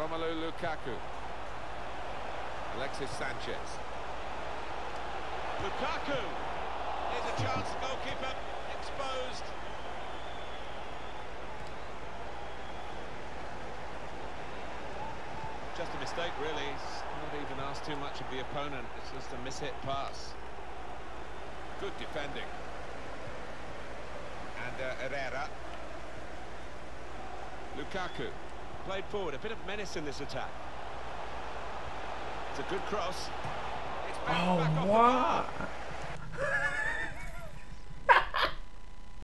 Romelu Lukaku. Alexis Sanchez. Lukaku. Here's a chance, goalkeeper exposed. Just a mistake, really. He's not even asked too much of the opponent. It's just a mishit pass. Good defending. And Herrera. Lukaku. Played forward, a bit of menace in this attack. It's a good cross. It's back off the bar.